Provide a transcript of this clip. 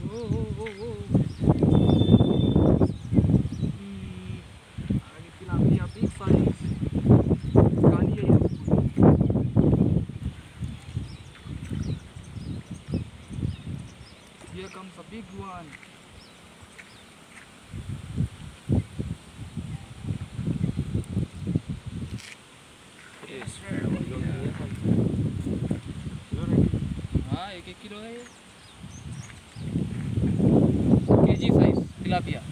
आगे tilapia big size. काली है ये. Here comes a big one. हाँ 1-1 किलो है ये. KG size tilapia.